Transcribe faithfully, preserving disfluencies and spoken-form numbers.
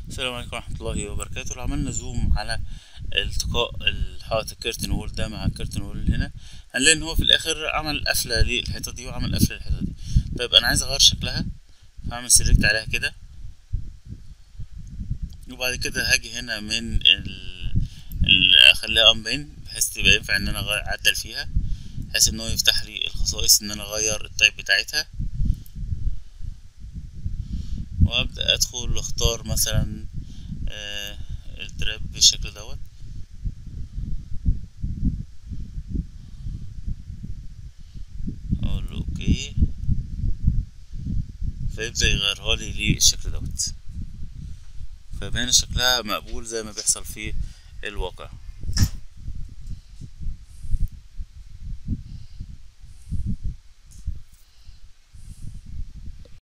السلام عليكم ورحمة الله وبركاته. لو عملنا زوم على التقاء الحائط الكيرتن وول ده مع الكيرتن وول هنا، هنلاقي ان هو في الاخر عمل قفلة للحيطة دي وعمل قفلة للحيطة دي. طيب انا عايز اغير شكلها، فهعمل سيلكت عليها كده، وبعد كده هاجي هنا من ال ال- اخليها امبين بحيث تبقى ينفع ان انا أغير- اعدل فيها، بحيث ان هو يفتح لي الخصائص ان انا اغير التايب بتاعتها. وابدا ادخل واختار مثلا آه التراب بالشكل دوت، اقول له اوكي، فيبدأ يغيرها لي للشكل دوت. فبين شكلها مقبول زي ما بيحصل في الواقع.